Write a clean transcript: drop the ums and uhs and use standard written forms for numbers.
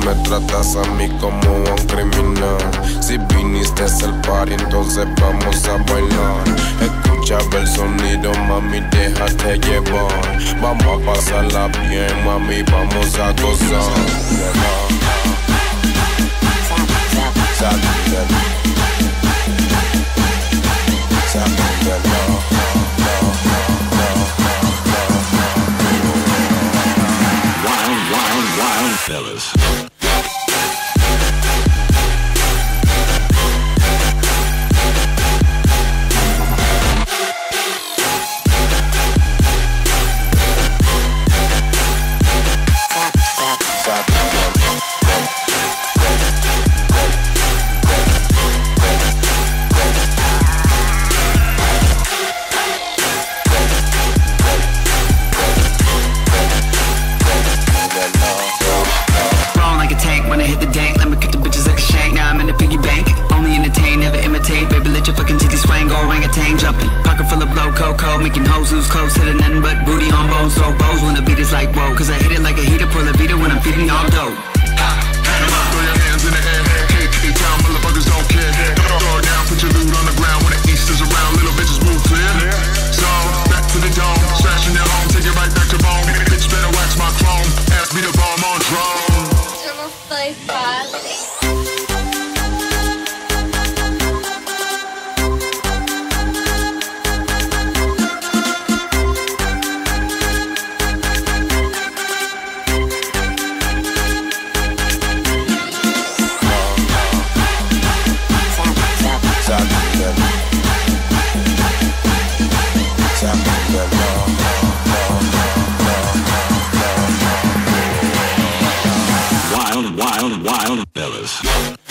me tratas a mí como un criminal. Si viniste al party, entonces vamos a bailar. Escucha el sonido, mami, déjate llevar. Vamos a pasarla bien, mami, vamos a gozar. Wild fellas. Making hoes lose clothes to the nothing but booty on bones. So bows when the beat is like whoa, cause I hit it like a heater, pull a beater when I'm feeding all dope. Throw your hands in the air, K-Town motherfuckers don't care. Throw it down, put your loot on the ground when the east is around, little bitches move clear. So, back to the dome, smashing your home, take it right back to bone. Bitch better wax my chrome, ass beat a bomb on drone. Yo no estoy fácil. Wild fellas.